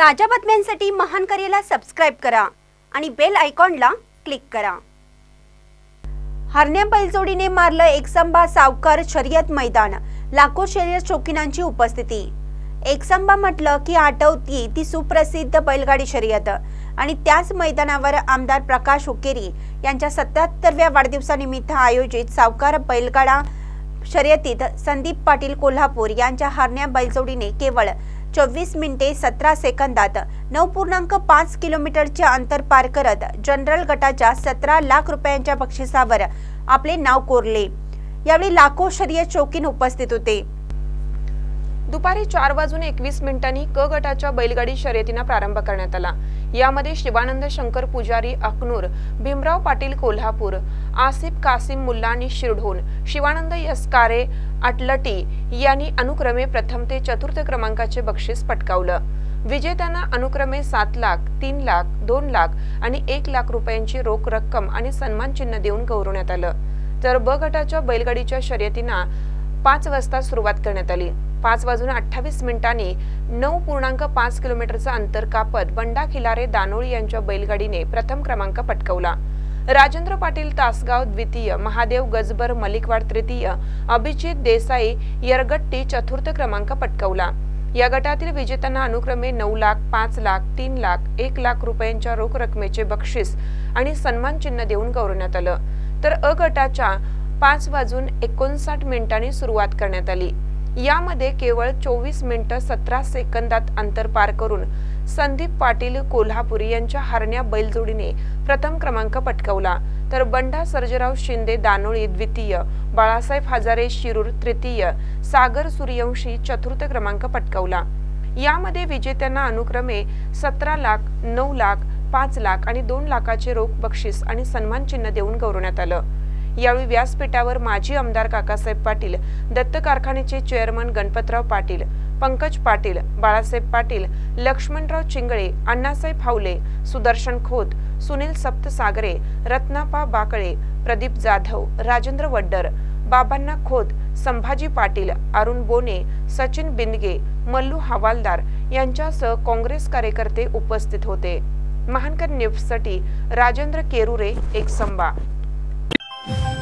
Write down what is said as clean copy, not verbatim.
ताज्या बातम्यांसाठी महान करेला सबस्क्राइब करा आणि बेल आयकॉनला क्लिक करा। हरण्या बैलजोडीने मारलं एकसंबा सावकार शर्यत मैदान, लाखो शर्यत शौकीनांची उपस्थिती। एकसंबा म्हटलं की आठवती ती सुप्रसिद्ध बैलगाडी शर्यत आणि त्याच मैदानावर आमदार प्रकाश हुक्केरी यांच्या 77व्या वाढदिवसानिमित्त आयोजित सावकार बैलगाडा शर्यतीत संदीप पाटील कोल्हापूर यांच्या हरण्या बैलजोडीने केवळ 24 मिनिटे 17 सेकंदात 9.5 किलोमीटरचे अंतर पार करत जनरल गटाच्या 17 लाख रुपयांच्या बक्षिसावर आपले नाव कोरले। यावेळी लाखो शर्यत शौकीन उपस्थित होते। दुपारी 4:21 क गटाच्या बैलगाडी शर्यतींना प्रारंभ करण्यात आला। यामध्ये शिवानंद शंकर पुजारी अकनूर, भीमराव पाटील कोल्हापूर, आसिफ कासिम मुल्लानी शिरढोण, शिवानंद यसकारे अटलटी यांनी अनुक्रमे प्रथम ते चतुर्थ क्रमांकाचे बक्षीस पटकावलं। विजेत्यांना अनुक्रमे 7 लाख, 3 लाख, 2 लाख आणि 1 लाख रुपयांची रोख रक्कम आणि सन्मान चिन्ह देऊन गौरवण्यात आलं। तर ब गटाच्या बैलगाडीच्या शर्यतींना 5 वाजता सुरुवात करण्यात आली। 5:28 9.5 किलोमीटरचं अंतर कापत बंडा खिलारे दानोळी यांच्या बैलगाडीने प्रथम क्रमांक पटकावला। राजेंद्र पाटील तासगाव द्वितीय, महादेव गजबर मलिकवाड तृतीय, अभिजित देसाई यरगट्टी चतुर्थ क्रमांक पटकावला। या गटातील विजेत्यांना अनुक्रमे 9 लाख, 5 लाख, 3 लाख, 1 लाख रुपयांच्या रोख रकमेचे बक्षीस आणि सन्मान चिन्ह देऊन गौरवण्यात आलं। तर अ गटाच्या 5:59 सुरुवात करण्यात आली। यामध्ये केवळ 24 मिनिटं 17 सेकंदात अंतर पार करून संदीप पाटील कोल्हापुरी यांच्या हरण्या बैलजोडीने प्रथम क्रमांक पटकावला। तर बंडा सर्जेराव शिंदे दानोळी द्वितीय, बाळासाहेब हजारे शिरूर तृतीय, सागर सूर्यवंशी चतुर्थ क्रमांक पटकावला। यामध्ये विजेत्यांना अनुक्रमे 17 लाख, 9 लाख, 5 लाख आणि 2 लाखाचे रोख बक्षीस आणि सन्मान चिन्ह देऊन गौरवण्यात आलं। यावेळी व्यासपीठावर माजी आमदार काकासाहेब पाटील, दत्त कारखान्याचे चेअरमन गणपतराव पाटील, पंकज पाटील, बाळासाहेब पाटील, लक्ष्मणराव चिंगळे, अण्णासाहेब हावले, सुदर्शन खोत, सुनील सप्तसागरे, रत्नापा बाकळे, प्रदीप जाधव, राजेंद्र वड्डर, बाबांना खोत, संभाजी पाटील, अरुण बोने, सचिन बिंदगे, मल्लू हवालदार यांच्यासह काँग्रेस कार्यकर्ते उपस्थित होते। महानकर न्यूजसाठी राजेंद्र केरुरे, एकसंबा।